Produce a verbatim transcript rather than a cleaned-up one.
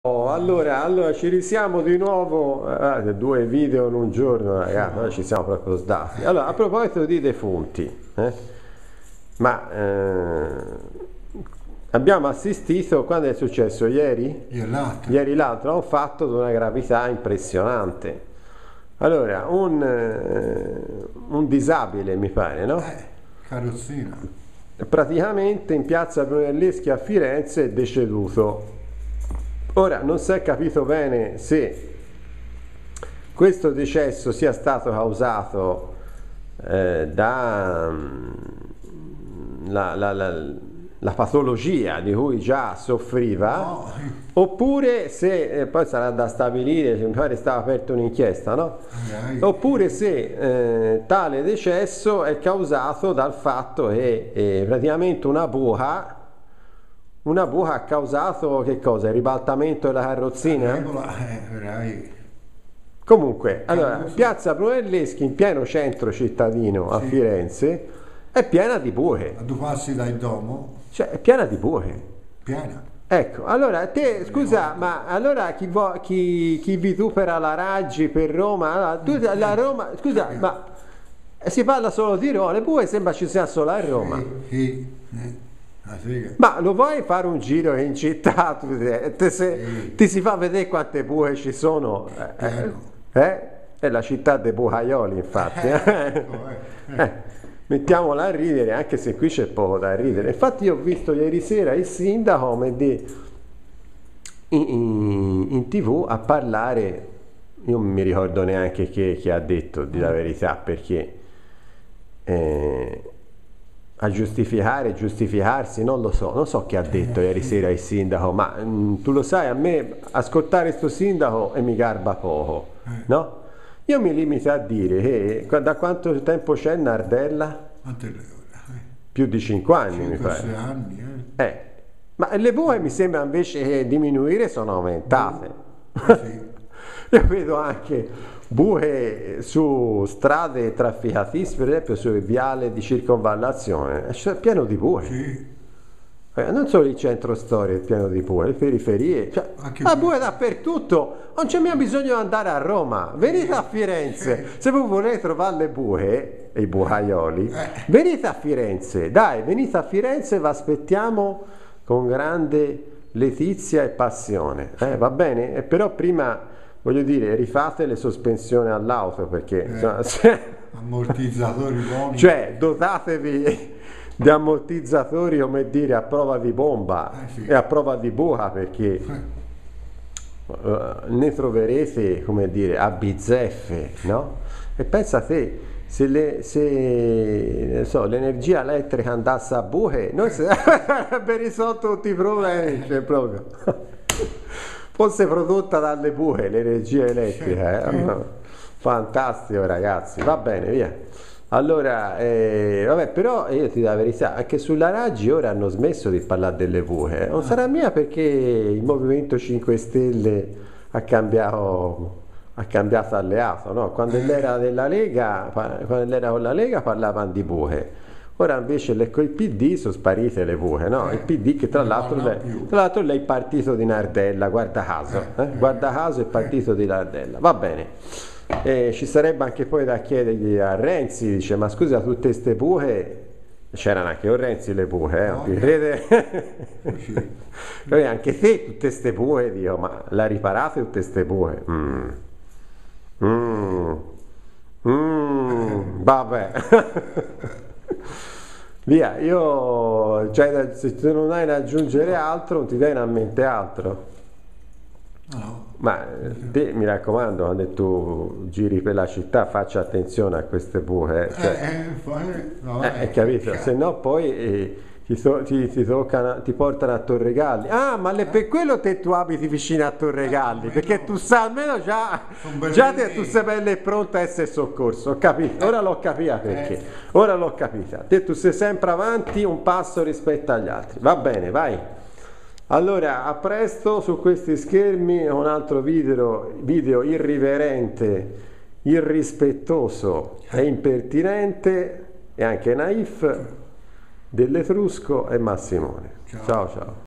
Oh, allora, allora ci risiamo di nuovo, eh, due video in un giorno, ragazzi, noi ci siamo proprio sdati. Allora, a proposito di defunti, eh, ma eh, abbiamo assistito, quando è successo? Ieri? Ieri l'altro. Ieri l'altro, a un fatto di una gravità impressionante. Allora, un, eh, un disabile, mi pare, no? Eh, carrozzina. Praticamente in piazza Brunelleschi a Firenze è deceduto. Ora non si è capito bene se questo decesso sia stato causato eh, da mm, la, la, la, la patologia di cui già soffriva, No, oppure se, eh, poi sarà da stabilire, mi pare stava aperta un'inchiesta, no? magari. Oppure se eh, tale decesso è causato dal fatto che eh, praticamente una buca Una buca ha causato che cosa? Il ribaltamento della carrozzina? Regola, eh, vedrai. Comunque, allora, Carrozza. piazza Brunelleschi in pieno centro cittadino a Sì. Firenze è piena di buche, A due passi dal domo, cioè è piena di buche. piena. Ecco, allora te, scusa, ma allora chi, vo- chi, chi vitupera la Raggi per Roma, allora, tu, la Roma, scusa, ma si parla solo di Roma, le buche sembra ci sia solo a Roma. Sì, sì, eh, la sega. Ma lo vuoi fare un giro in città? Tu, te- te se- Sì. ti si fa vedere quante buche ci sono? Eh, Pieno. eh? È la città dei bucaioli, infatti. Eh, eh. ecco, eh, eh. Eh, mettiamola a ridere, anche se qui c'è poco da ridere. Infatti io ho visto ieri sera il sindaco come di- in, in- in tv a parlare, io non mi ricordo neanche che, che ha detto, di la verità, perché eh, a giustificare, giustificarsi, non lo so, non so che ha detto ieri sera il sindaco, ma mm, tu lo sai, a me ascoltare sto sindaco e mi garba poco, no? Io mi limito a dire che qua- da quanto tempo c'è Nardella? Quante le ore? Più di cinque anni, mi cinque sei pare. anni, eh. Eh, ma le buche mi sembra invece che diminuire sono aumentate. Eh, sì. Io vedo anche buche su strade trafficatissime, per esempio sul viale di circonvallazione, c'è pieno di buche. Sì. Eh, non solo il centro storico è pieno di buche, le periferie, cioè, Anche la qui. buche dappertutto, non c'è mica bisogno di andare a Roma, venite a Firenze, se voi volete trovare le buche e i bucaioli, Eh. venite a Firenze, dai, venite a Firenze, vi aspettiamo con grande letizia e passione, eh, va bene? Eh, però prima, voglio dire, rifate le sospensioni all'auto, perché insomma, se- Ammortizzatori buoni. cioè dotatevi di ammortizzatori, come dire, a prova di bomba Eh, sì. e a prova di buca, perché eh, ne troverete, come dire, a bizzeffe, no? E pensa te, se, le- se, ne so, l'energia elettrica andasse a buche, noi sarebbe risolto tutti i problemi, cioè proprio. Fosse prodotta dalle buche l'energia elettrica, eh? Fantastico, ragazzi, va bene, via. Allora, eh, vabbè, però io ti dico la verità, anche sulla Raggi ora hanno smesso di parlare delle buche, non sarà mia perché il Movimento cinque Stelle ha cambiato, ha cambiato alleato, no? Quando l'era della Lega, quando l'era con la Lega parlavano di buche, ora invece le- col P D sono sparite le buche, no? Il P D che tra non l'altro parla lei- più. tra l'altro lei è il partito di Nardella, guarda caso, eh? Guarda caso è il partito di Nardella, va bene. E ci sarebbe anche poi da chiedergli a Renzi, dice, ma scusa, tutte ste buche, c'erano anche con Renzi le buche, eh, non ti No. crede? Sì. Poi anche te tutte ste buche, dico, ma la riparate tutte ste buche? Mm. Mm. Mm. Vabbè. Via, io, cioè, se tu non hai da aggiungere altro, non ti viene a mente altro. No, Ma eh, te, mi raccomando, quando tu giri per la città, faccia attenzione a queste buche, eh, no. cioè, Eh, eh, poi, no, eh, hai capito? Se no poi eh, ti, to- ti- ti toccano- ti portano a Torregalli. Ah, ma le- per quello te tu abiti vicino a Torregalli, perché tu sai almeno già, Son belli già te, lì. tu sei bella e pronta a essere soccorso, ho capito? Ora l'ho capita perché, ora l'ho capita. Te tu sei sempre avanti un passo rispetto agli altri, va bene, vai. Allora, a presto su questi schermi un altro video, video irriverente, irrispettoso e impertinente e anche naif dell'Etrusco e Massimone. Ciao. Ciao ciao.